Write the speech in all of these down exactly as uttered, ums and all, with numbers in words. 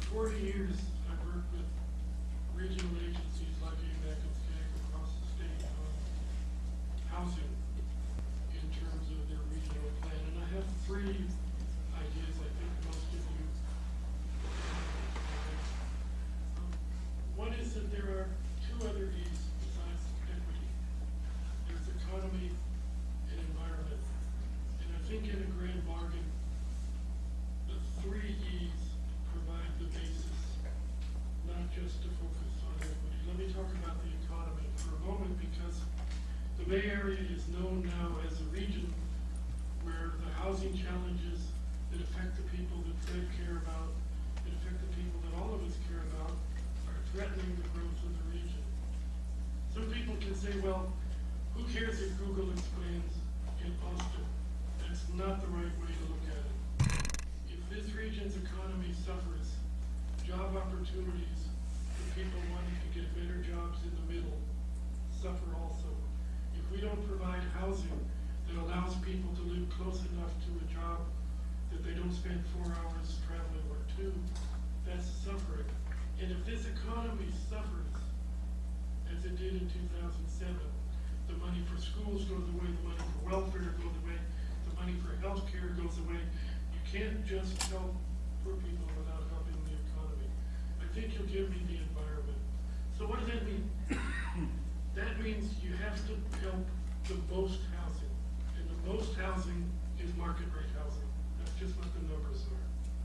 forty years, I've worked with regional agencies like A B A G across the state on housing in terms of their regional plan. And I have three ideas I think most of you um, one is that there are two other E's besides equity. There's economy and environment. And I think in a grand bargain, the three E's provide the basis, not just to focus on equity. Let me talk about the economy for a moment, because the Bay Area is known now as a region where the housing challenges that affect the people that Fred care about, that affect the people that all of us care about, are threatening the growth of the region. Some people can say, well, who cares if Google expands in Austin? That's not the right way to look at it. If this region's economy suffers, job opportunities for people wanting to get better jobs in the middle suffer also. If we don't provide housing that allows people to live close enough to a job that they don't spend four hours traveling or two, that's suffering. And if this economy suffers, as it did in two thousand seven, the money for schools goes away, the money for welfare goes away, the money for health care goes away. You can't just help poor people without helping the economy. I think you'll give me the environment. So what does that mean? That means you have to help the most housing. And the most housing is market rate housing. That's just what the numbers are.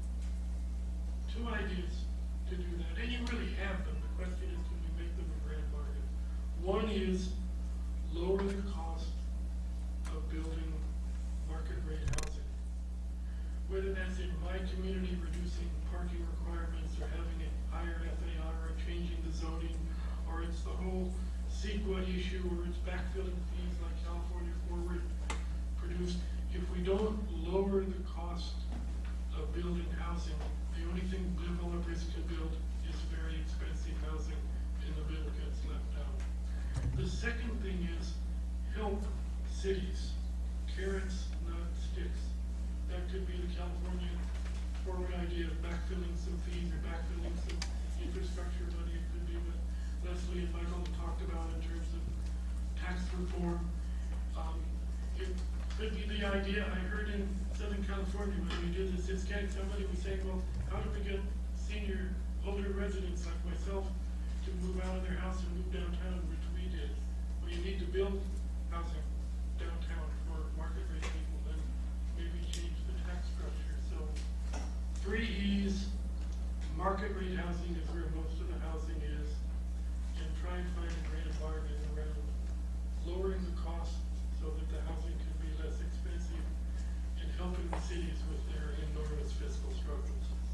Two ideas to do that. And you really have them. The question is, can we make them a grand bargain? One is lower the cost of building market rate housing. Whether that's in my community, reducing parking requirements, or having a higher F A R, or changing the zoning, or it's the whole CEQA issue, or it's backfilling fees like California Forward produced. If we don't lower the cost of building housing, the only thing developers can build is very expensive housing, and the middle gets left out. The second thing is help cities. Carrots, not sticks. That could be the California Forward idea of backfilling some fees or backfilling some infrastructure money. It could be what Leslie and Michael talked about in terms of tax reform. Um, it could be the idea I heard in Southern California when we did the Ciscan, somebody was saying, well, how do we get senior, older residents like myself to move out of their house and move downtown, which we did? Well, you need to build housing downtown for market rate people, then maybe change the tax structure. So three E's, market rate housing is where most of the housing is, and try and find a grand bargain around lowering the cost so that the housing can be less expensive and helping the cities with their enormous fiscal struggles.